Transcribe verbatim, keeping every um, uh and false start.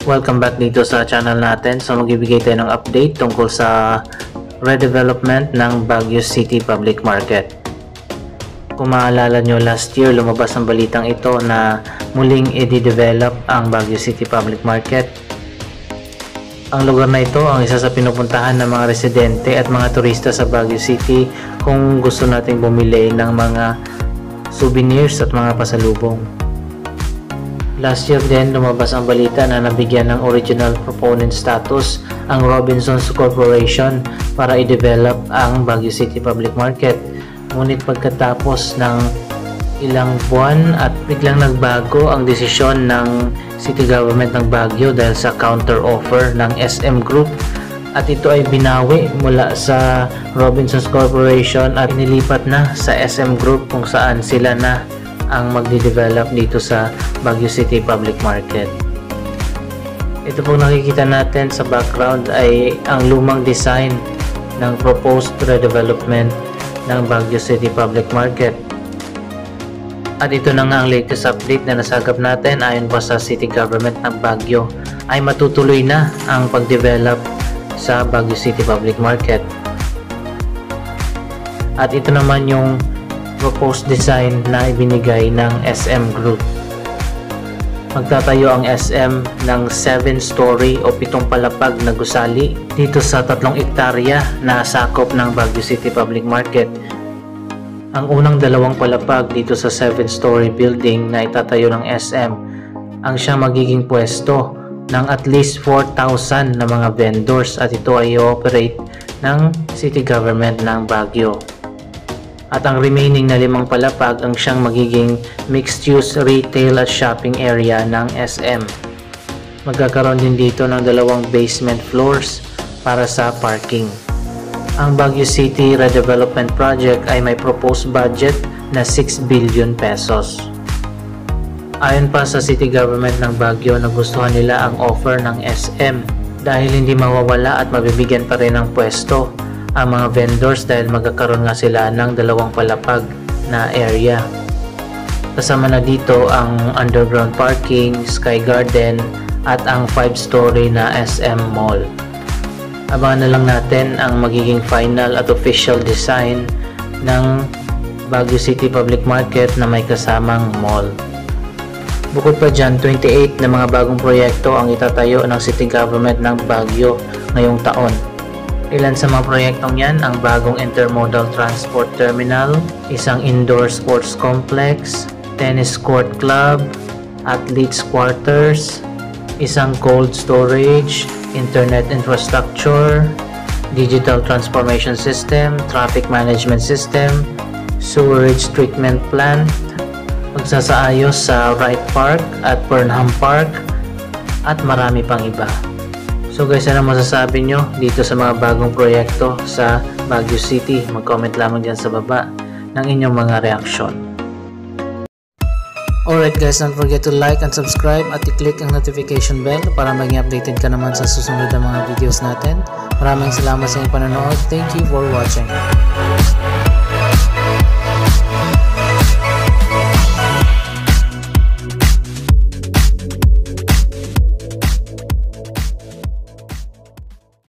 Welcome back dito sa channel natin. So magbibigay tayo ng update tungkol sa redevelopment ng Baguio City Public Market. Kung maalala nyo, last year lumabas ang balitang ito na muling i-develop ang Baguio City Public Market. Ang lugar na ito ang isa sa pinupuntahan ng mga residente at mga turista sa Baguio City kung gusto nating bumili ng mga souvenirs at mga pasalubong. Last year din lumabas ang balita na nabigyan ng original proponent status ang Robinsons Corporation para i-develop ang Baguio City Public Market. Ngunit pagkatapos ng ilang buwan at biglang nagbago ang desisyon ng City Government ng Baguio dahil sa counter offer ng S M Group, at ito ay binawi mula sa Robinsons Corporation at inilipat na sa S M Group kung saan sila na ang magde-develop dito sa Baguio City Public Market. Ito pong nakikita natin sa background ay ang lumang design ng proposed redevelopment ng Baguio City Public Market. At ito na nga ang latest update na nasagap natin. Ayon pa sa City Government ng Baguio ay matutuloy na ang pag-develop sa Baguio City Public Market. At ito naman yung proposed design na ibinigay ng S M Group. Magtatayo ang S M ng seven story o pitong palapag na gusali dito sa tatlong ektarya na sakop ng Baguio City Public Market. Ang unang dalawang palapag dito sa seven story building na itatayo ng S M ang siyang magiging pwesto ng at least four thousand na mga vendors, at ito ay i-operate ng City Government ng Baguio. At ang remaining na limang palapag ang siyang magiging mixed-use retail at shopping area ng S M. Magkakaroon din dito ng dalawang basement floors para sa parking. Ang Baguio City Redevelopment Project ay may proposed budget na six billion pesos. Ayon pa sa City Government ng Baguio, nagustuhan nila ang offer ng S M dahil hindi mawawala at mabibigyan pa rin ng pwesto ang mga vendors dahil magkakaroon nga sila ng dalawang palapag na area. Kasama na dito ang underground parking, sky garden at ang five story na S M Mall. Abangan na lang natin ang magiging final at official design ng Baguio City Public Market na may kasamang mall. Bukod pa dyan, twenty-eight na mga bagong proyekto ang itatayo ng City Government ng Baguio ngayong taon. Ilan sa mga proyektong yan ang bagong intermodal transport terminal, isang indoor sports complex, tennis court club, athletes quarters, isang cold storage, internet infrastructure, digital transformation system, traffic management system, sewerage treatment plant, pagsasaayos sa Wright Park at Burnham Park, at marami pang iba. So guys, ano masasabi nyo dito sa mga bagong proyekto sa Baguio City? Mag-comment lamang dyan sa baba ng inyong mga reaksyon. Alright guys, don't forget to like and subscribe at i-click ang notification bell para maging updated ka naman sa susunod na mga videos natin. Maraming salamat sa inyong panonood. Thank you for watching.